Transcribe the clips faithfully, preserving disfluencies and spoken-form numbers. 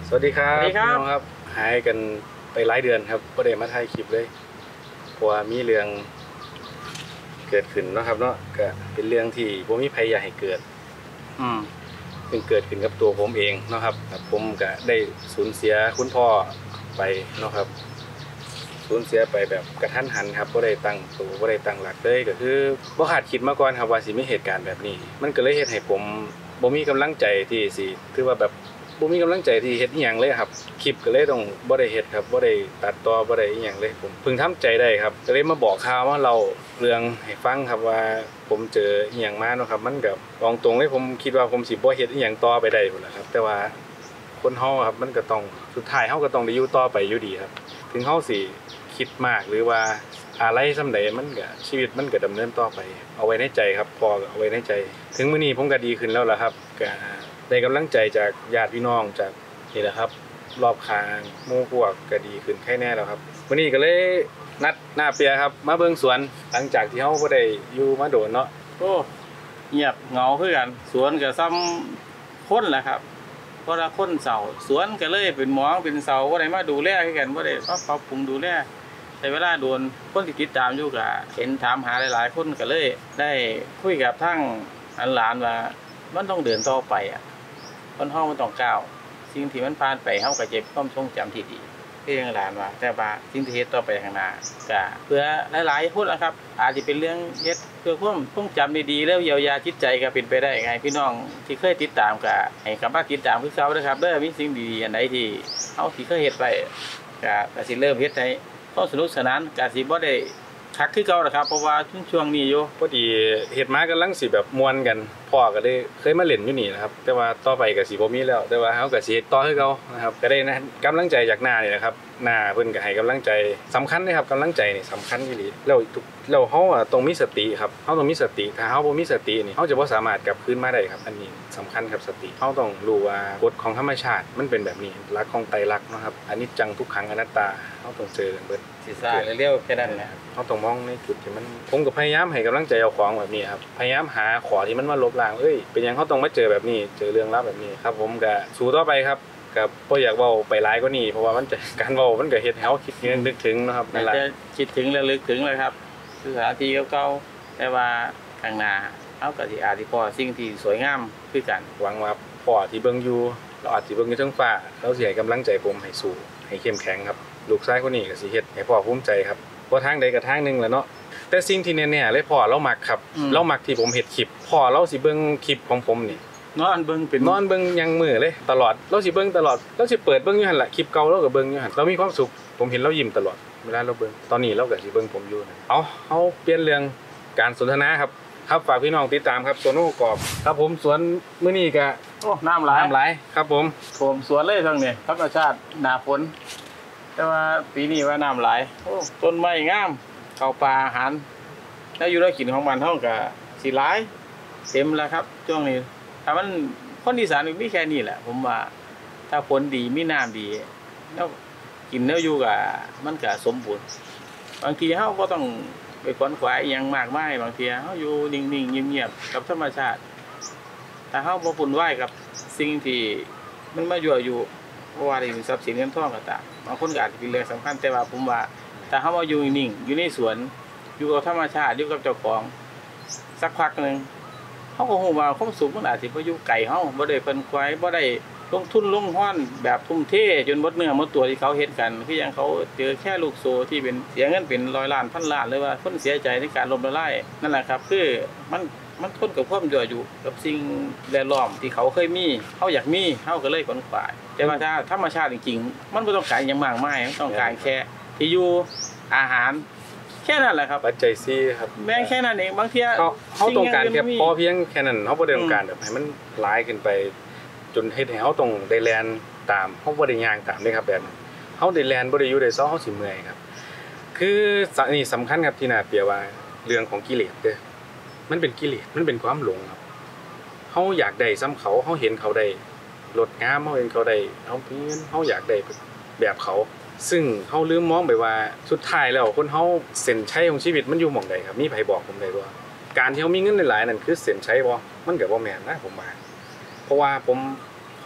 สวัสดีครับสวัสดีครับพี่น้องครับหายกันไปหลายเดือนครับก็ได้มาถ่ายคลิปเลยเพราะว่ามีเรื่องเกิดขึ้นเนาะครับเนาะก็เป็นเรื่องที่ผมมีภัยอยากให้เกิดอืมซึ่งเกิดขึ้นกับตัวผมเองเนาะครับผมก็ได้สูญเสียคุณพ่อไปเนาะครับสูญเสียไปแบบกระทันหันครับบ่ได้ตั้งตัวบ่ได้ตั้งหลักเลยก็คือบ่คาดคิดมาก่อนครับว่าสิมีเหตุการณ์แบบนี้มันก็เลยเฮ็ดให้ผมบ่มีกำลังใจที่สิถือว่าแบบบ่มีกำลังใจที่เฮ็ดอีหยังเลยครับคลิปก็เลยต้องบ่ได้เฮ็ดครับบ่ได้ตัดต่อบ่ได้อีหยังเลยผมเพิ่งทำใจได้ครับก็เลยมาบอกข่าวว่าเราเรื่องให้ฟังครับว่าผมเจออีหยังมาเนาะครับมันก็ตรงตรงเลยผมคิดว่าผมสิบ่เฮ็ดอีหยังต่อไปได้พุ่นล่ะครับแต่ว่าคนเฮาครับมันก็ต้องสุดท้ายเฮาก็ต้องได้อยู่ต่อไปอยู่ดีครับถึงเฮาสิคิดมากหรือว่าอะไรซำใดมันก็ชีวิตมันก็ดำเนินต่อไปเอาไว้ในใจครับพอเอาไว้ในใจถึงมื้อนี้ผมก็ดีขึ้นแล้วล่ะครับก็ได้กำลังใจจากญาติพี่น้องจากนี่แหละครับรอบข้างหมู่พวกก็ดีขึ้นแค่แน่แล้วครับมื้อนี้ก็เลยนัดหน้าเปียครับมาเบิ่งสวนหลังจากที่เฮาบ่ได้อยู่มาโดนเนาะโอ้เงียบเหงาคือกันสวนก็ซ้ำคนแหละครับเพราะว่าคนเสาสวนก็เลยเป็นหมองเป็นเสาบ่ได้มาดูแลคือกันบ่ได้มาปรับปรุงดูแลใช้เวลาโดนคนที่ติดตามอยู่ก็เห็นถามหาหลายๆคนก็เลยได้คุยกับทั้งหลานว่ามันต้องเดินต่อไปอ่ะคนเฮามันต้องก้าวสิ่งที่มันผ่านไปเฮาก็เก็บความทรงจำที่ดีคืออย่างหลานว่าแต่ว่าสิ่งที่เฮ็ดต่อไปข้างหน้าก็เพื่อหลายๆคนนะครับอาจจะเป็นเรื่องเฮ็ดเพื่อความทรงจำดีๆแล้วเยียวยาจิตใจก็เป็นไปได้ไงพี่น้องที่เคยติดตามก็ให้กลับมาติดตามคือเก่าเด้อครับเด้อมีสิ่งดีๆอันใดที่เฮาที่เคยเฮ็ดไปก็ก็สิเริ่มเฮ็ดให้ความสนุกสนานก็สิบ่ได้คักคือเก่าล่ะครับเพราะว่าช่วงนี้อยู่พอดีเฮ็ดมากำลังสิแบบม่วนกันพ่อก็ได้เคยมาเล่นอยู่นี่นะครับแต่ว่าต่อไปก็สิบ่มีแล้วแต่ว่าเฮาก็สิเฮ็ดต่อคือเก่านะครับก็ได้นะกำลังใจจากหน้านี่นะครับหน้าเพิ่นก็ให้กำลังใจสำคัญเลยครับกำลังใจนี่สำคัญอีหลีแล้วทุกแล้วเฮาอ่ะต้องมีสติครับเฮาต้องมีสติถ้าเฮาบ่มีสตินี่เฮาจะบ่สามารถกลับคืนมาได้ครับอันนี้สำคัญครับสติเฮาต้องรู้ว่ากฎของธรรมชาติมันเป็นแบบนี้หลักของไตรลักษณ์เนาะครับอนิจจังทุกขังอนัตตาเฮาต้องเจอกันเบิดสิซ่าเร็วๆแค่นั้นแหละเฮาต้องมองในจุดที่มันผมก็พยายามให้กำลังใจเจ้าของแบบนี้ครับพยายามหาข้อที่มันมาลบล้างเอ้ยเป็นหยังเฮาต้องมาเจอแบบนี้เจอเรื่องราวแบบนี้ครับผมก็สู้ต่อไปครับก็บ่อยากเว้าไปหลายกว่านี้เพราะว่ามันจะการเว้ามันก็เฮ็ดให้เฮาคิดนึกถึงนะครับนั่นแหละจะคิดถึงระลึกถึงเลยครับคือสถานที่เก่าๆแต่ว่าข้างหน้าเฮาก็สิอาจสิพอสิ่งที่สวยงามคือกันหวังว่าพ่อที่เบิ่งอยู่เราอาจสิเบิ่งอยู่เทิงฟ้าเราสิให้กำลังใจผมให้สู้ให้เข้มแข็งครับลูกชายคนนี้ก็สิเฮ็ดให้พ่อภูมิใจครับบ่ทางใดก็ทางนึงแหละเนาะแต่สิ่งที่แน่ๆเลยพ่อเรามักครับเรามักที่ผมเฮ็ดคลิปพ่อเราสิเบิ่งคลิปของผมนี่นอนเบิ่งเป็นนอนเบิ่งยังมื้อเลยตลอดเราสิเบิ่งตลอดเราสิเปิดเบิ่งอยู่หั่นล่ะคลิปเก่าเราก็เบิ่งอยู่หั่นเรามีความสุขผมเห็นเรายิ้มตลอดเวลาเราเบิ่งตอนนี้เราก็สิเบิ่งผมอยู่นะเอาเฮาเปลี่ยนเรื่องการสนทนาครับครับฝากพี่น้องติดตามครับสวนโอ้กอบครับผมสวนมื้อนี้ก็โอ้น้ำหลายน้ำหลายครับผมท่วมสวนเลยทั้งนี้ธรรมชาติหน้าฝนแต่ว่าปีนี้ว่าน้ำหลายโอ้ต้นไม้งามเข้าป่าอาหารแล้วอยู่แล้วกินของมันเฮาก็สิหลายเต็มแล้วครับช่วงนี้ถ้ามันคนอีสานมีแค่นี้แหละผมว่าถ้าฝนดีมีน้ำดีแล้วกินแล้วอยู่ก็มันก็สมบูรณ์บางทีเฮาบ่ต้องไปขวนขวายอิหยังมากมายบางทีเฮาอยู่นิ่งๆเงียบๆกับธรรมชาติถ้าเฮาบ่วุ่นวายกับสิ่งที่มันมายั่วอยู่เพราะว่าได้ทรัพย์สินเงินทองก็ตามบางคนก็อาจจะเป็นเรื่องสำคัญแต่ว่าผมว่าถ้าเฮามาอยู่นิ่งอยู่ในสวนอยู่กับธรรมชาติอยู่กับเจ้าของสักพักนึงเฮาก็ฮู้ว่าความสุขมันอาจสิบ่อยู่ไกลเฮาบ่ได้เพิ่นควายบ่ได้ลงทุนลงห้อนแบบทุ่มเทจนหมดเนื้อหมดตัวที่เขาเฮ็ดกันคืออย่างเขาเจอแค่ลูกโซ่ที่เป็นเสียเงินเป็นร้อยล้านพันล้านหรือว่าคนเสียใจในการล้มละลายนั่นแหละครับคือมันมันทนกับความยั่วยุกับสิ่งแวดล้อมที่เขาเคยมีเฮาอยากมีเฮาก็เลยขวนขวายแต่ว่าถ้าธรรมชาติจริงๆมันบ่ต้องการหยังมากมายมันต้องการแค่ที่อยู่อาหารแค่นั้นแหละครับปัจจัยสี่ครับแม่งแค่นั้นเองบางทีเฮาเฮาต้องการแค่พอเพียงแค่นั้นเฮาบ่ได้ต้องการแบบให้มันหลายขึ้นไปจนเฮ็ดให้เฮาต้องได้แล่นตามเฮาบ่ได้ย่างตามเด้ครับแบบนั้นเฮาได้แล่นบ่ได้อยู่ได้ซ้อเฮาสิเมื่อยครับคือนี่สำคัญครับที่น่าเปรียบว่าเรื่องของกิเลสเด้อมันเป็นกิเลสมันเป็นความหลงครับเฮาอยากได้ซ้ำเขาเฮาเห็นเขาได้รถงามเฮาเห็นเขาได้เฮาเพียนเฮาอยากได้แบบเขาซึ่งเฮาลืมมองไปว่าสุดท้ายแล้วคนเฮาเส้นชัยของชีวิตมันอยู่หม้องใดครับมีไผบอกผมได้บ่การที่เฮามีเงินหลายๆนั่นคือเส้นชัยบ่มันก็บ่แม่นนะผมว่าเพราะว่าผมขอ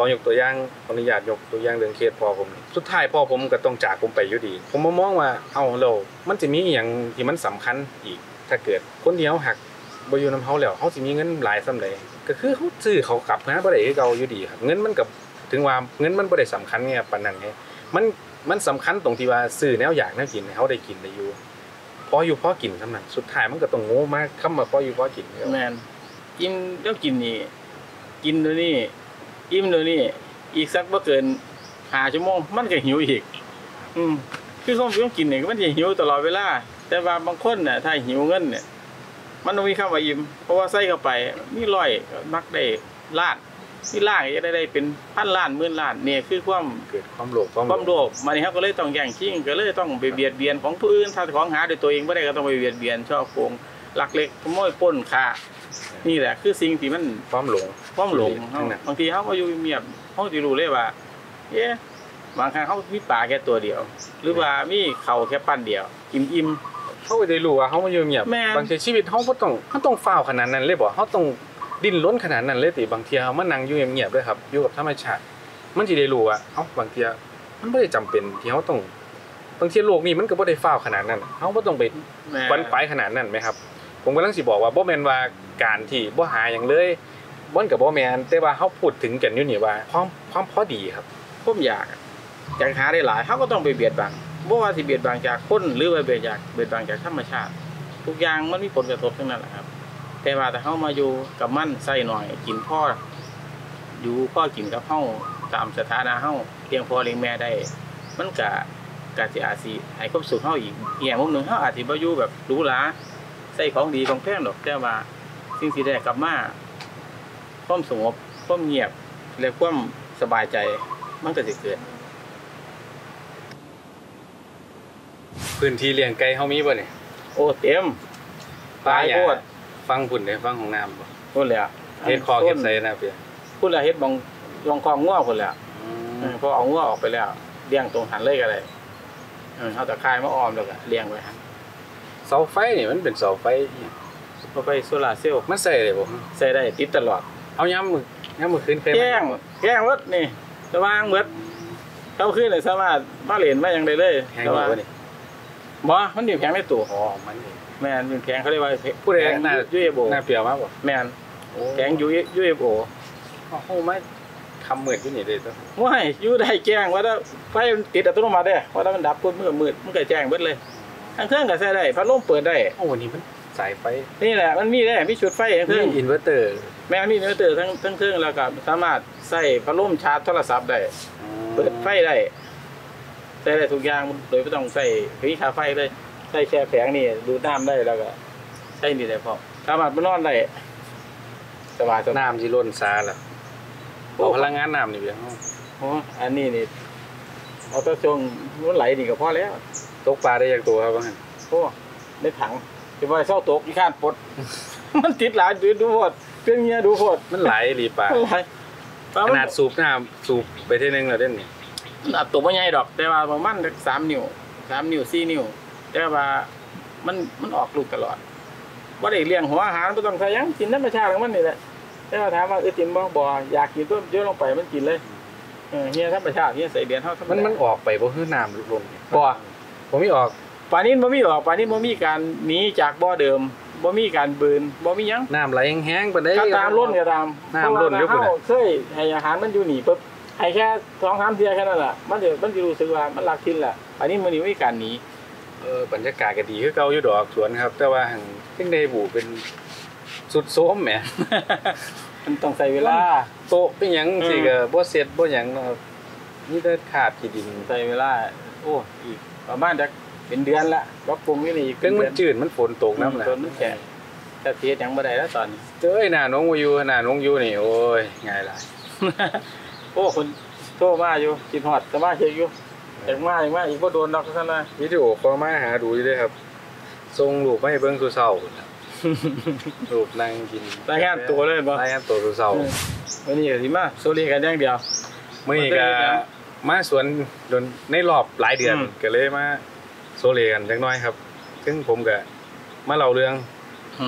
อยกตัวอย่างขออนุญาตยกตัวอย่างเรื่องเคสพ่อผมนี่สุดท้ายพ่อผมก็ต้องจากผมไปอยู่ดี ผมมามองว่าเอ้าแล้วมันจะมีอีหยังที่มันสำคัญอีกถ้าเกิดคนที่เฮาหักบ่อยู่นำเฮาแล้วเฮาสิมีเงินหลายส่ำใดก็คือเฮาซื้อเขากลับมาบ่ได้คือเก่าอยู่ดีครับเงินมันก็ถึงว่าเงินมันบ่ได้สำคัญไงปานนั้นไงมันมันสำคัญตรงที่ว่าซื้อแนวอยากแนวกินให้เฮาได้กินได้อยู่พออยู่พอกินส่ำนั้นสุดท้ายมันก็ต้องโง่มากคำว่าพออยู่พอกินแล้วแม่นกินแล้วกินนี่กินเดี๋ยวนี้อิ่มเดี๋ยวนี้อีกสักบ่เกินห้าชั่วโมงมันก็หิวอีกอืมคือความต้องกินนี่มันสิหิวตลอดเวลาแต่ว่าบางคนน่ะถ้าหิวเงินเนี่ยมันต้องมีคำว่าอิ่มเพราะว่าใส่เข้าไปมีร้อยก็มักได้ล้านมีล้านก็จะได้ได้เป็นพันล้านหมื่นล้านนี่คือความเกิดความโลภความโลภมันนี่ครับก็เลยต้องแย่งชิงก็เลยต้องไปเบียดเบียนของผู้อื่นถ้าของหาด้วยตัวเองบ่ได้ก็ต้องไปเบียดเบียนช่อโกงลักเล็กขโมยปล้นฆ่านี่แหละคือสิ่งที่มันความหลงความหลงทั้งนั้นบางทีเฮาก็อยู่เงียบเฮาสิรู้เลยว่าเอ๊ะบางครั้งเฮามีปลาแค่ตัวเดียว หรือว่ามีข้าวแค่ปั้นเดียวอิ่มเขาก็ได้รู้ว่าเขามาอยู่เงียบแม่นบางทีชีวิตเขาบ่ต้องเขาต้องฟ้าวขนาดนั้นเลยบ่เขาต้องดิ้นรนขนาดนั้นเลยติบางเทีเขามานั่งอยู่เงียบๆด้วยครับอยู่กับธรรมชาติมันสิได้รู้ว่าเอ้าบางเทีมันบ่ได้จำเป็นที่เขาต้องบางทีโลกนี้มันก็บ่ได้ฟ้าวขนาดนั้นเขาบ่ต้องไปๆแม่ควันไฟขนาดนั้นไหมครับผมกำลังสิบอกว่าบ่แม่นว่าการที่บ่หาหยังเลยบ่นก็บ่แม่นแต่ว่าเฮาพูดถึงกันอยู่นี่ว่าความความพอดีครับผมอยากอยากหาได้หลายเฮาก็ต้องไปเบียดบังบ่ว่าสิเบียดบังจากคนหรือว่าเบียดจากเบียดบังจากธรรมชาติ ทุกอย่างมันมีผลกระทบทั้งนั้นแหละครับ แต่ว่าถ้าเฮามาอยู่กับมันใส่หน่อยกินพ่ออยู่พ่อกินกับเฮาตามสถานะเฮาเลี้ยงพ่อเลี้ยงแม่ได้ มันก็ก็สิอาจสิให้ความสุขเฮาอีกอีกอย่างมุมหนึงเฮาอาจสิบ่อยู่แบบหรูหราใส่ของดีของแพงดอกแต่ว่าสิ่งที่ได้กลับมาความสงบความเงียบและความสบายใจมันก็สิเกิดพื้นที่เลี้ยงไก่เฮามีบ่นี่โอ้เต็มตายโพดฟังพุ่นเด้ฟังของน้ำบ่พุ่นแหละเฮ็ดคอเฮ็ดใส่นะเปียพุ่นแหละเฮ็ดบองลองคองงัวพุ่นแหละเออพอเอางัวออกไปแล้วเลี้ยงตรงหันเลยก็ได้เออเอาตะไคร้มาอ้อมแล้วก็เลี้ยงไว้หั่นเสาไฟนี่มันเป็นเสาไฟอิหยังพอไปโซล่าร์เซลล์มันใส่ได้บ่ใส่ได้ติดตลอดเอายามมื้อยามมื้อคืนเคยมาแจ้งแจ้งหมดนี่สว่างหมดเข้าคืนเลยสามารถมาเล่นมาหยังได้เลยแห้งแต่บ่ว่าบ่นี่บ่มันอยู่แข็งในตู้อ๋อมันนี่แม่นอยู่แข็งเขาเรียกว่าผู้ใดแข็งน่ายูเอฟโอน่าเปรียวมาบ่แม่นโอ้แข็งยูยูเอฟโอโอ้โหมาคำมืดอยู่นี่เด้อตัวว้ายอยู่ได้แจ้งว่าถ้าไฟมันติดอัตโนมัติเด้ว่าถ้ามันดับปุ๊บมืดมืดมันก็แจ้งเบิดเลยทั้งเครื่องก็ใช้ได้พัดลมเปิดได้โอ้นี่มันสายไฟนี่แหละมันมีได้มีชุดไฟทั้งเคมีรื่องอินเวอร์เตอร์แม่มีอินเวอร์เตอร์ทั้งทั้งเครื่องแล้วก็สามารถใส่พัดลมชาร์จโทรศัพท์ได้เปิดไฟได้ใส่ได้ทุกอย่างโดยไม่ต้องใส่ผีชาไฟเลยใส่แช่แผงนี่ดูดน้ำได้แล้วก็ใส่นี่ได้พอสามารถไปนอนได้สบายสบายน้ำสิล้นซาล่ะเอาพลังงานน้ำนี่เพียงโอ้อันนี้นี่เอาแตัวช่วงมันไหลนี่ก็พอแล้วตกปลาได้จากตัวครับว่างั้นโอ้ในถังจะไปเศร้าตกอีกข้านปลด มันติดหลายดูดูโพดเพื่อนเงี้ยดูโพดมันไหลรีปลามันไหลปลขมันนาดสูบน้ำสูบไปเท่ยนึงแล้วเด้นนี่มันอัดตัวไม่ใหญ่ดอก แต่ว่าประมาณสักสามนิ้วสามนิ้วสี่นิ้วแต่ว่ามันมันออกลูกตลอดว่าได้เลี้ยงหัวอาหารไม่ต้องใส่หยังกินธรรมชาติของมันนี่แหละแต่ว่าถามว่าเออกินบ่บ่อยากกินตัวเยอะลงไปมันกินเลยเออเฮียธรรมชาติเฮียใส่เดือนเท่าธรรมมันดามันออกไปบ่คือน้ำลงบ่ผมไม่ออกปลานี้บ่มีออกปลานี้บ่มีการหนีจากบ่อเดิมบ่มีการบืนบ่มีหยังน้ำไหลแห้งๆปานใดก็ตามล้นก็ตามน้ำล้นเพอยู่ราะพุ่นว่าน่ะเฮาเคยให้อาหารมันอยู่นี่ปุ๊บให้แค่สองสามเที่ยแค่นั้นแหละมันเดี๋ยวมันสิรู้สึกว่ามันรักทิ้นแหละอันนี้มันนี่มีการหนีเออบรรยากาศก็ดีคือเก่าอยู่ดอกสวนครับ แต่ว่าหั่งจังได๋บูเป็นสุดโทรมแหมมันต้องใช้เวลาโต๊ะเป็นหยังสิก็บ่เสร็จบ่หยังเนาะครับมีแต่ขาดขี้ดินใช้เวลาโอ้อีกประมาณจะเป็นเดือนละปรับปรุงอยู่นี่อีกถึงมันเดือจืดมันฝนตกน้ำแหละต้นมันแก่แต่เทียดหยังบ่ได้แล้วตอนนี้เจ้ยหน้าน้องบ่อยู่หน้าน้องอยู่นี่โอ้ยง่ายหลายโอ้คนโทรมาอยู่คิดฮอดสมาชิกอยู่อยากมาอยากมาอีกบ่โดนดอกซั่นนะวิดีโอคอลมาหาดูอยู่เด้อครับส่งรูปมาให้เบิ่งซุเช้าพุ่นน่ะ รูปนั่งกินรายงานตัวเลยบ่รายงานตัวซุเช้าวันนี้ก็สิมาโซลีกันอย่างเดียวมื้อนี้ก็มาสวนโดนในรอบหลายเดือนอืมก็เลยมาโซเลกันจักหน่อยครับ ซึ่งผมก็มาเล่าเรื่องอืมจ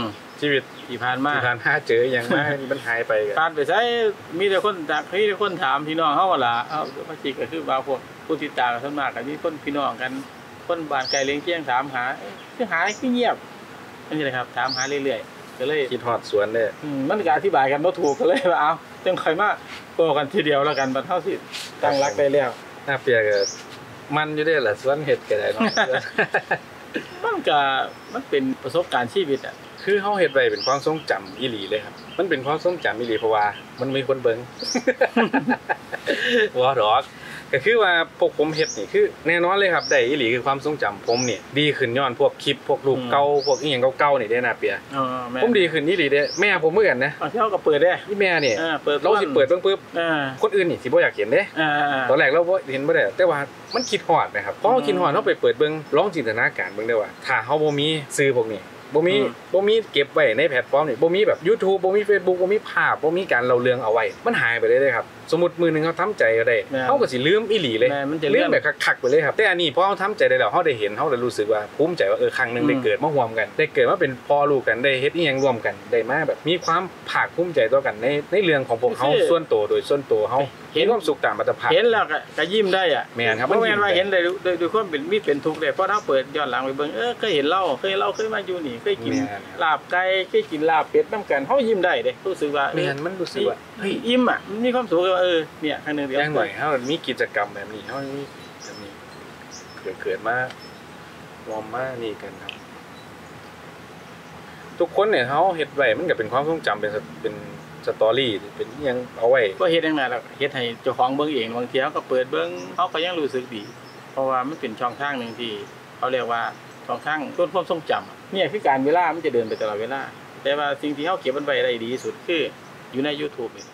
ชีวิตที่ผ่านมาที่ผ่านมาเจออย่างมากมันหายไปกันผ่านไปใช้มีแต่คนจากมีแต่คนถามพี่น้องเฮาล่ะเอ้ามาจิก็คือว่าพวกผู้ติดตามส่วนมากก็มีคนพี่น้องกันคนบ้านไกลเลี้ยงเคียงถามหาคือหาคือเงียบนั่นสิครับถามหาเรื่อยๆก็เลยคิดฮอดสวนเด้ออืมมันก็อธิบายกันบ่ถูกก็เลยว่าเอาจังค่อยมาโตกันทีเดียวแล้วกันบัดเฮาสิตั้งรักได้แล้วหน้าเปียก็มันอยู่ได้ล่ะสวนเฮ็ดก็ได้เนาะมันก็มันเป็นประสบการณ์ชีวิตอ่ะคือเฮาเฮ็ดไว้เป็นความทรงจำอีหลีเลยครับมันเป็นความทรงจำอีหลีเพราะว่ามันมีคนเบิ่ง บ่ดอกก็คือว่าพวกผมเฮ็ดนี่คือแน่นอนเลยครับได้อีหลีคือความทรงจำผมนี่ดีขึ้นย้อนพวกคลิปพวกรูปเก่าพวกอีหยังเก่าๆนี่ได้หน้าเปียอ๋อแม่ผมดีขึ้นอีหลีเด้แม่ผมเหมือนกันนะบางทีเฮาก็เปิดได้ที่แม่นี่เออเปิดเราสิเปิดเบิ่งปึ๊บเออคนอื่นนี่สิบ่อยากเห็นเด้อ่าตอนแรกเราบ่เห็นบ่ได้แต่ว่ามันคิดฮอดนะครับพอเราคิดฮอดเราไปเปิดเบิ่งลองจินตนาการเบิ่งได้ว่าถ้าเฮาบ่มีสื่อพวกนี้บ่มีบ่มีเก็บไว้ในแพลตฟอร์มนี่บ่มีแบบ YouTube บ่มี Facebook บ่มีภาพบ่มีการเล่าเรื่องเอาไว้มันหายไปเลยเด้ครับสมมุติมื้อนึงเฮาทำใจก็ได้เฮาก็สิลืมอีหลีเลยแม่มันจะลืเรื่อมงแบบคักๆไปเลยครับแต่อันนี้พอเฮาทำใจได้แล้วเฮาได้เห็นเฮาได้รู้สึกว่าภูมิใจว่าเออครั้งนึงได้เกิดมาร่วมกันได้เกิดมาเป็นพ่อลูกกันได้เฮ็ดอีหยังร่วมกันได้มาแบบมีความภาคภูมิใจต่อกันในในเรื่องของพวกเฮาส่วนตัวโดยส่วนตัวเฮาเห็นความสุขตามอัตภาพเห็นแล้วก็ก็ยิ้มได้อ่ะแม่นครับบ่มันยิ้แม่นมว่าได้เห็นได้ด้วยด้วยความเป็นมีเป็นทุกข์ได้เพราะถ้าเปิดย้อนหลังไปเบิ่งเออเคยเห็นเราเคยเราเคยมาอยู่นี่เคยกินลาบไก่เคยกินลาบเป็ดนำกันเฮายิ้มได้เด้รู้สึกว่าแม่นมันรู้สึกว่าเฮ้ยอิ่มอ่ะมันมีความสุขว่าเออเนี่ยครั้งนึงเดียวอย่างหน่อยเฮามีกิจกรรมแบบนี้เฮามีแบบนี้เกิดเกิดมาวอร์มมานี่กันครับ ทุกคนเนี่ยเฮาเฮ็ดไว้มันก็เป็นความทรงจำเป็นสเป็นสตอรี่เป็นอิหยังเอาไว้ก็เฮ็ดจังได๋ล่ะเฮ็ดให้เจ้าของเบิ่งเองบางทีเฮาก็เปิดเบิ่งเฮาก็ยังรู้สึกดี เพราะว่ามันเป็นช่องทางนึงที่เขาเรียกว่าช่องทางต้นความทรงจำเนี่ยคือการเวลามันจะเดินไปตลอดเวลาแต่ว่าสิ่งที่เฮาเก็บมันไว้ได้ดีที่สุดคืออยู่ใน YouTube นี่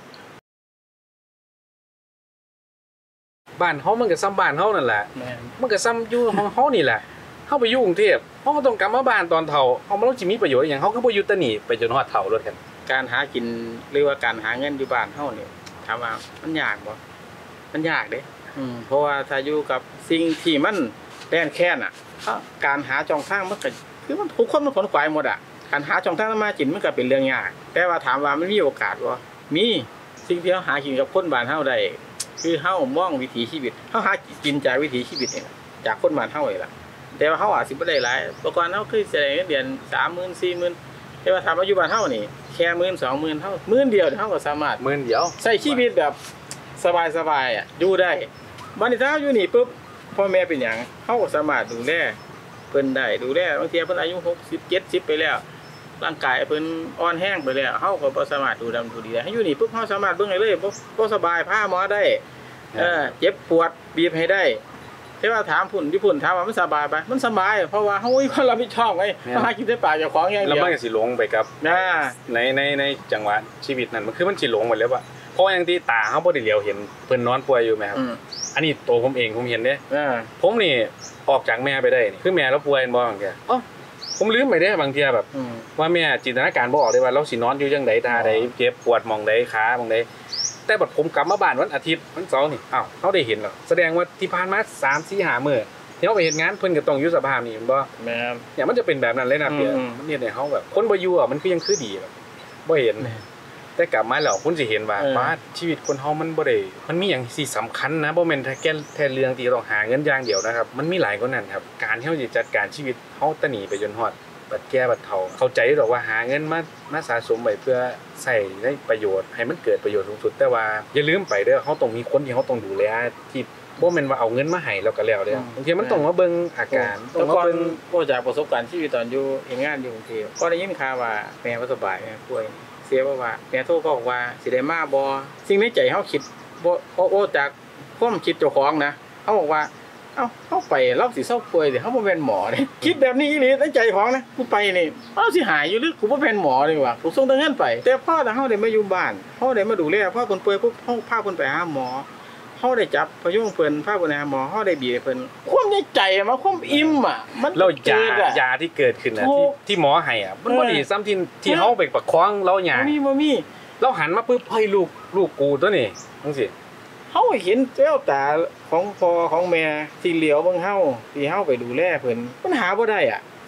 บ้านเฮามันก็ซ้ำบ้านเฮานั่นแหละแม่นมันก็ซ้ำอยู่ของเฮานี่แหละเฮาไปอยู่กรุงเทพเฮาก็ต้องกลับมาบ้านตอนเฒ่าเฮาบ่รู้สิมีประโยชน์อีหยังเฮาคือบ่อยู่แตะนี่ไปจนฮอดเฒ่ารถกันการหากินหรือว่าการหาเงินอยู่บ้านเฮานี่ถามว่ามันยากบ่มันยากเด้อืมเพราะว่าถ้าอยู่กับสิ่งที่มันแล่นแค้นอ่ะการหาช่องทางมันก็คือมันทุกคนมันขนขวายหมดอ่ะการหาช่องทางมากินมันก็เป็นเรื่องยากแต่ว่าถามว่ามันมีโอกาสบ่มีสิ่งที่เฮาหากินกับคนบ้านเฮาได้คือเฮามองวิถีชีวิตเฮาหากินจากวิถีชีวิตนี่จากคนบ้านเฮานี่ล่ะแต่ว่าเฮาอาจสิบ่ได้หลายเมื่อก่อนเฮาเคยได้เงินเดือน สามหมื่น สี่หมื่น แต่ว่าถามว่าอยู่บ้านเฮานี่แค่หมื่น สองหมื่นเฮาหมื่นเดียวเฮาก็สามารถมื้อเดียวใช้ชีวิตแบบสบายๆอ่ะอยู่ได้บัดนี้ถ้าอยู่นี่ปุ๊บพ่อแม่เป็นหยังเฮาก็สามารถดูแลเพิ่นได้ดูแลบางทีเพิ่นอายุหกสิบ เจ็ดสิบไปแล้วร่างกายเพิ่นอ่อนแห้งไปแล้วเฮาก็บ่สามารถดูดำดูดีได้ให้อยู่นี่ปุ๊บเฮาสามารถเบิ่งได้เลยบ่บ่สบายพาหมอได้เออเจ็บปวดบีบให้ได้แต่ว่าถามพุ่นที่พุ่นถามว่ามันสบายปะมันสบายเพราะว่าเฮามีความรับผิดชอบไงเฮาหากินได้ปากเจ้าของอย่างแล้วเดียวมันก็สิหลงไปกับอ่าในในในจังหวะชีวิตนั้นมันคือมันสิหลงไปแล้วว่าเพราะอย่างที่ตาเฮาบ่ได้เหลียวเห็นเพิ่นนอนป่วยอยู่แม่ครับอืมอันนี้ตัวผมเองผมเห็นเด้อ่าผมนี่ออกจากแม่ไปได้นี่คือแม่เราป่วยบ่บางเทีอ๋อผมลืมไปเด้บางเทีแบบอืมว่าแม่จินตนาการบ่ออกได้ว่าเราสินอนอยู่จังไดท่าใดเจ็บปวดหม่องใดขาหม่องใดแต่บัดผมกลับมาบ้านวันอาทิตย์วันเสาร์นี่อ้าวเฮาได้เห็นแล้วแสดงว่าที่ผ่านมา สาม สี่ ห้ามื้อที่เฮาไปเฮ็ดงานเพิ่นก็ต้องอยู่สภาพนี้แม่นบ่แม่นเนี่ยมันจะเป็นแบบนั้นเลยนะเปียอืมมันเฮ็ดให้เฮาแบบคนบ่อยู่อ่ะมันคือยังคือดีแบบบ่เห็นแม่นแต่กลับมาแล้วคุณสิเห็นว่าเออว่าชีวิตคนเฮามันบ่ได้มันมีหยังที่สำคัญนะบ่แม่นแค่แค่แค่เรื่องที่ต้องหาเงินอย่างเดียวนะครับมันมีหลายกว่านั้นครับการที่เฮาสิจัดการชีวิตเฮาตะหนีไปจนฮอดบัดแก่บัดเฒ่าเข้าใจดอกว่าหาเงินมามาสะสมไว้เพื่อใช้ในประโยชน์ให้มันเกิดประโยชน์สูงสุดแต่ว่าอย่าลืมไปเด้อเฮาต้องมีคนที่เฮาต้องดูแลที่บ่แม่นว่าเอาเงินมาให้แล้วก็แล้วเด้อบางทีมันต้องมาเบิ่งอาการต้แล้องวมาก่อนเบิ่งก็จากประสบการณ์ชีวิตตอนอยู่เฮ็ดงานอยู่กรุงเทพก็ได้ยินข่าวว่าแม่บ่สบายแม่ป่วยเสียบ่ว่าแม่โทรบอกว่าสิได้มาบ่สิ่งในใจเฮาคิดบ่โอ้โอ้จากความคิดเจ้าของนะเฮาบอกว่าเอ้าเฮาไปเราสิเซาป่วยสิเฮาบ่แม่นหมอเด้คิดแบบนี้อีหลีในใจของนะกูไปนี่เราสิหายอยู่หรือกูบ่แม่นหมอนี่ว่ากูส่งแต่เงินไปแต่พอถ้าเฮาได้มาอยู่บ้านเฮาได้มาดูแลพอเพิ่นป่วยปุ๊บเฮาพาเพิ่นไปหาหมอ เฮาได้จับพยุงเพิ่นพาเพิ่นหาหมอเฮาได้บีบเพิ่นความในใจมันความอิ่มอ่ะมันแล้วยาเกิดอะยาที่เกิดขึ้นน่ะถูที่กที่หมอให้อ่ะมันบ่เออดีซ้ำที่ที่เฮาไปประคองเราหยาบ่มีบ่มีเราหันมาปุ๊บเฮ้ยลูกลูกกูตัวนี้จังซี่เฮาเห็นแววตาของพ่อของแม่ที่เหลียวเบิ่งเฮาที่เฮาไปดูแลเพิ่นมันหาบ่ได้อ่ะ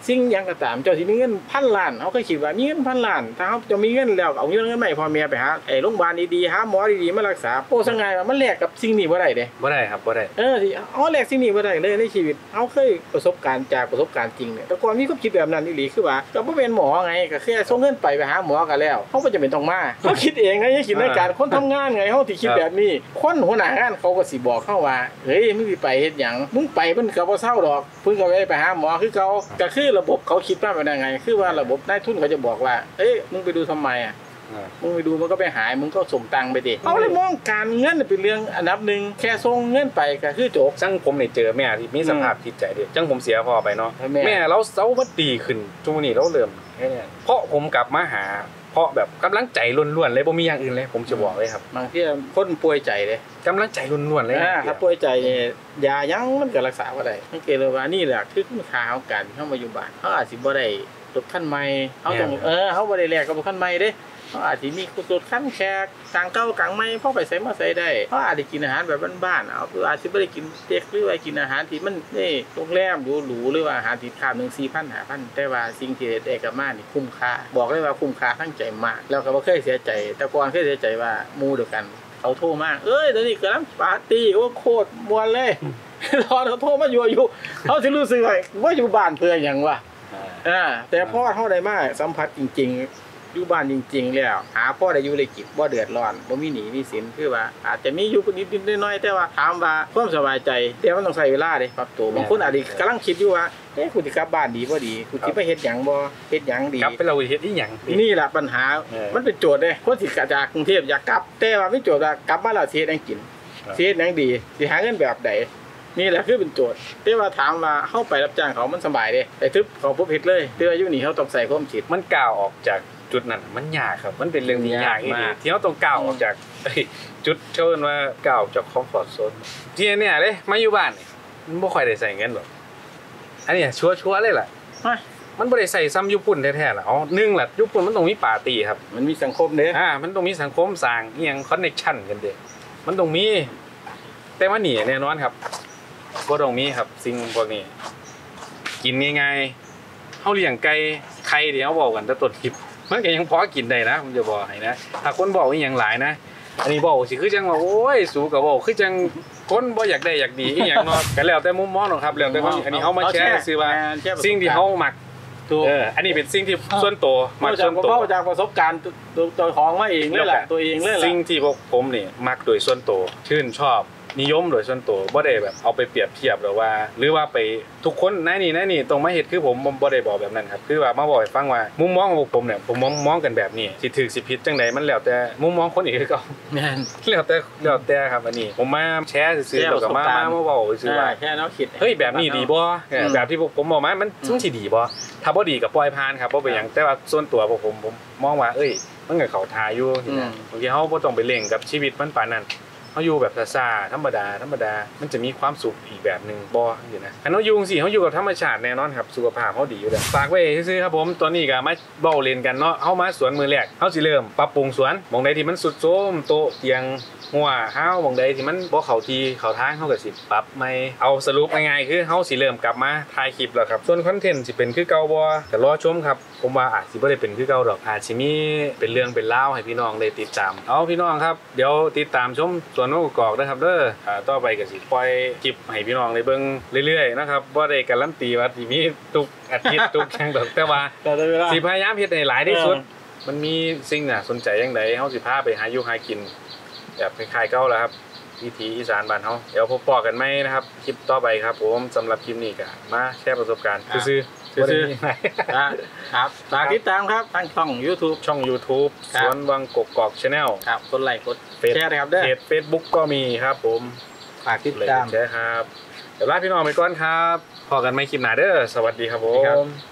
สิ่งยังก็ตามเจ้าสิมีเงินพันล้านเขาเคยคิดว่ามีเงินพันล้านถ้าเขาจะมีเงินแล้วเอาเงินเงินใหม่พ่อแม่ไปหาไอ้โรงพยาบาลดีๆหาหมอดีๆมารักษาโอ้สังไงว่ามันแลกกับสิ่งนี้บ่ได้เด้บ่ได้ครับบ่ได้เออสิเอาแลกสิ่งนี้บ่ได้เลยในชีวิตเขาเคยประสบการณ์จากประสบการณ์จริงเนี่ยแต่ก่อนมีความคิดแบบนั้นอีหลีคือว่าก็บ่เป็นหมอไงก็แค่ส่งเงินไปไปหาหมอก็แล้วเขาบ่จำเป็นต้องมาเขาคิดเองไงคิดในการคนทำงานไงเขาที่คิดแบบนี้คนหัวหน้างานเขาก็สิบอกเขาว่าเฮ้ยมึงสิไปเฮ็ดหยังมึงไปมันก็บ่เศร้าดอกเพิ่นก็ไปหาหมอคือเขาก็คือระบบเขาคิดมาเป็นยังไงคือว่าระบบนายทุนเขาจะบอกว่าเอ้ยมึงไปดูทำไมอ่ะมึงไปดูมันก็ไปหายมึงก็ส่งตังค์ไปดิเอาเลยมองการเงินเป็นเรื่องอันดับหนึ่งแค่ส่งเงินไปก็คือจบจังผมเนี่ยเจอแม่ที่มีสภาพจิตใจเด็กจังผมเสียพ่อไปเนาะแม่เราเซาบ่ดีขึ้นช่วงนี้เราเริ่มแค่นี้เพราะผมกลับมาหาเพราะแบบกำลังใจล้วนๆเลยบ่มีอย่างอื่นเลยผมจะบอกเลยครับบางทีคนป่วยใจเลยกำลังใจล้วนๆเลยถ้าป่วยใจยายังมันก็รักษาบ่ได้สังเกตเลยว่านี่แหละคือคุณค่าของการเข้ามาอยู่บ้านเขาอาจสิบ่ได้รถคันใหม่เขาต้องเออเขาบ่ได้แลกกับรถคันใหม่เด้เขาอาจจะมีรถคันแขกกลางเก่ากลางใหม่พอไปใส่มาใส่ได้เขาอาจจะกินอาหารแบบบ้านๆเอาอาจจะบ่ได้กินเต็กหรือว่ากินอาหารที่มันนี่โรงแรมหรูๆหรือว่าอาหารที่ค่าหนึ่ง สี่พัน ห้าพัน แต่ว่าสิ่งที่ได้กลับมานี่คุ้มค่าบอกเลยว่าคุ้มค่าทั้งใจมากแล้วก็บ่เคยเสียใจแต่ก่อนเคยเสียใจว่าหมู่เดียวกันเขาโทรมาเอ้ยตอนนี้กำลังปาร์ตี้โอ้โคตรม่วนเลยรอเขาโทรมาอยู่อยู่เขาสิรู้สึกว่าอยู่บ้านเพื่อหยังวะอ่าแต่พ่อเฮาได้มาสัมผัสจริงๆอยู่บ้านจริงๆแล้วหาพ่อได้อยู่ได้กินบ่เดือดร้อนบ่มีหนี้มีสินคือว่าอาจจะมีอยู่นิดๆน้อยๆแต่ว่าถามว่าความสบายใจแต่มันต้องใช้เวลาเด้ปรับตัวบางคนอาจจะกำลังคิดอยู่ว่าเอ๊ะกูสิกลับบ้านดีบ่ดีกูสิไปเฮ็ดหยังบ่เฮ็ดหยังดีกลับไปเราเฮ็ดอีหยังนี่แหละปัญหามันเป็นโจทย์เด้คนที่จากกรุงเทพอยากกลับแต่ว่ามีโจทย์ว่ากลับมาแล้วสิเฮ็ดหยังกินสิเฮ็ดหยังดีสิหาเงินแบบใดนี่แหละคือเป็นโจทย์แต่ว่าถามว่าเข้าไปรับจ้างเขามันสบายเด้แต่ทึบเขาปุ๊บเฮ็ดเลยแต่ว่าอยู่นี่เขาต้องใส่ความคิดมันก้าวออกจากจุดนั้นมันยากครับมันเป็นเรื่องที่ยากมากที่เราต้องก้าวออกจากจุดเชิญว่าก้าวจากคอมฟอร์ตโซนที่เนี่ยเลยมาอยู่บ้านนี่มันบ่ค่อยได้ใส่เงินหรอกอันนี้ชัวร์ๆเลยล่ะมันบ่ได้ใส่ซ้ำญี่ปุ่นแท้ๆล่ะอ๋อหนึ่งล่ะญี่ปุ่นมันต้องมีปาร์ตี้ครับมันมีสังคมเด้อ่ามันต้องมีสังคมสร้างอีหยังคอนเนคชั่นกันเด้มันต้องมีแต่ว่านี่แน่นอนครับบ่ต้องมีครับสิ่งพวกนี้กินง่ายๆเฮาเลี้ยงไก่ไข่เดี๋ยวเว้ากันแต่ต้นคลิปมันก็ยังพอกินได้นะผมจะบอกให้นะถ้าคนบอกอีหยังหลายนะอันนี้บอกสิคือจังว่าโอ้ยสู้ก็บอกคือจังคนบ่อยากได้อยากดีอีหยังเนาะก็แล้วแต่มุมมองเนาะครับแล้วแต่อันนี้เฮามาแชร์ซื่อว่าสิ่งที่เฮามักเอออันนี้เป็นสิ่งที่ส่วนตัวมักส่วนตัวเฮาจากประสบการณ์ตัวของมาเองเลยแหละตัวเองเลยล่ะสิ่งที่พวกผมนี่มักโดยส่วนตัวชื่นชอบนิยมโดยส่วนตัวบ่ได้แบบเอาไปเปรียบเทียบหรือว่าหรือว่าไปทุกคนนั่นนี่นั่นนี่ตรงมาเฮ็ดคือผมบ่ได้บอกแบบนั้นครับคือว่ามาบอกให้ฟังว่ามุมมองของผมเนี่ยผมมองมองกันแบบนี้สิถูกสิผิดจังได๋มันแล้วแต่มุมมองคนอีกคือเก่าแม่นแล้วแต่แล้วแต่ครับอันนี้ผมมาแชร์ซื่อๆแล้วก็มามาเว้าซื่อว่าแค่แนวคิดเฮ้ยแบบนี้ดีบ่แบบที่พวกผมบอกมามันมันสิดีบ่ถ้าบ่ดีก็ปล่อยผ่านครับบ่เป็นหยังแต่ว่าส่วนตัวพวกผมผมมองว่าเอ้ยมันก็เข้าทางอยู่นะบางทีเฮาบ่ต้องไปเร่งกับชีวิตมันปานนั้นเขาอยู่แบบซ่าๆธรรมดาธรรมดามันจะมีความสุขอีกแบบนึงบ่อยู่นะอันเขาอยู่สิเขาอยู่กับธรรมชาติแน่นอนครับสุขภาพเขาดีอยู่แล้วฝากไว้ซื่อๆครับผมตอนนี้ก็มาเว้าเล่นกันเนาะเฮามาสวนมือแรกเฮาสิเริ่มปรับปรุงสวนหม่องใดที่มันสุดโทรมโต๊ะเตียงหัวเฮาหม่องใดที่มันบ่เข้าที่เข้าทางเฮาก็สิปรับใหม่เอาสรุปง่ายๆคือเฮาสิเริ่มกลับมาถ่ายคลิปแล้วครับส่วนคอนเทนต์สิเป็นคือเก่าบ่ก็รอชมครับผมว่าอาจสิบ่ได้เป็นคือเก่าดอกอาจสิมีเป็นเรื่องเป็นราวให้พี่น้องได้ติดตามเอาพี่น้องครับเดี๋ยวติดตามชมสวนนกกอกนะครับเด้ออ่าต่อไปก็สิปล่อยคลิปให้พี่น้องได้เบิ่งเรื่อยๆนะครับบ่ได้การันตีว่าสิมีทุกอาทิตย์ทุกจังดอกแต่ว่าสิพยายามเฮ็ดให้หลายที่สุดมันมีสิ่งน่าสนใจจังได๋เฮาสิพาไปหาอยู่หากินแบบคล้ายๆเก่าแล้วครับวิถีอีสานบ้านเฮาเดี๋ยวพบปะกันใหม่นะครับคลิปต่อไปครับผมสำหรับคลิปนี้ก็มาแชร์ประสบการณ์ซื่อๆซื่อๆครับฝากติดตามครับทางช่อง YouTube ช่อง YouTube สวนวังกกอก Channel ครับกดไลค์กดแชร์นะครับเด้อเพจ Facebook ก็มีครับผมฝากติดตามแชร์ครับเดี๋ยวลาพี่น้องไปก่อนครับพบกันใหม่คลิปหน้าเด้อสวัสดีครับผม